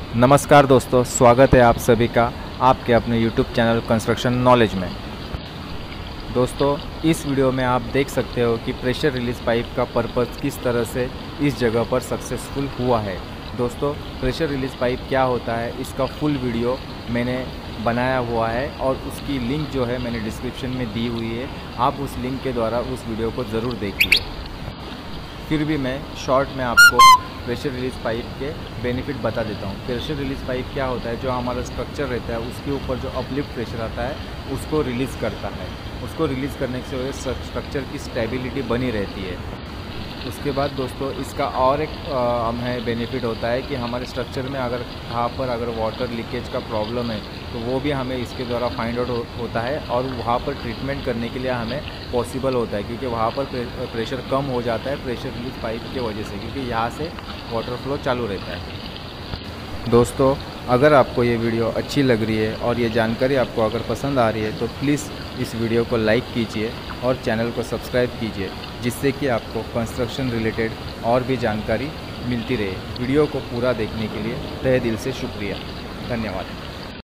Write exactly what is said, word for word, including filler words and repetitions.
नमस्कार दोस्तों, स्वागत है आप सभी का आपके अपने यूट्यूब चैनल कंस्ट्रक्शन नॉलेज में। दोस्तों, इस वीडियो में आप देख सकते हो कि प्रेशर रिलीज पाइप का पर्पस किस तरह से इस जगह पर सक्सेसफुल हुआ है। दोस्तों, प्रेशर रिलीज पाइप क्या होता है, इसका फुल वीडियो मैंने बनाया हुआ है और उसकी लिंक जो है मैंने डिस्क्रिप्शन में दी हुई है। आप उस लिंक के द्वारा उस वीडियो को ज़रूर देखिए। फिर भी मैं शॉर्ट में आपको प्रेशर रिलीज पाइप के बेनिफिट बता देता हूँ। प्रेशर रिलीज पाइप क्या होता है, जो हमारा स्ट्रक्चर रहता है उसके ऊपर जो अपलिफ्ट प्रेशर आता है उसको रिलीज़ करता है। उसको रिलीज़ करने से वजह से स्ट्रक्चर की स्टेबिलिटी बनी रहती है। उसके बाद दोस्तों, इसका और एक हमें बेनिफिट होता है कि हमारे स्ट्रक्चर में अगर कहाँ पर अगर वाटर लीकेज का प्रॉब्लम है तो वो भी हमें इसके द्वारा फाइंड आउट हो, होता है और वहाँ पर ट्रीटमेंट करने के लिए हमें पॉसिबल होता है, क्योंकि वहाँ पर प्रेशर कम हो जाता है प्रेशर रिलीज पाइप के वजह से, क्योंकि यहाँ से वाटर फ्लो चालू रहता है। दोस्तों, अगर आपको ये वीडियो अच्छी लग रही है और ये जानकारी आपको अगर पसंद आ रही है तो प्लीज़ इस वीडियो को लाइक कीजिए और चैनल को सब्सक्राइब कीजिए, जिससे कि आपको कंस्ट्रक्शन रिलेटेड और भी जानकारी मिलती रहे। वीडियो को पूरा देखने के लिए तहे दिल से शुक्रिया। धन्यवाद।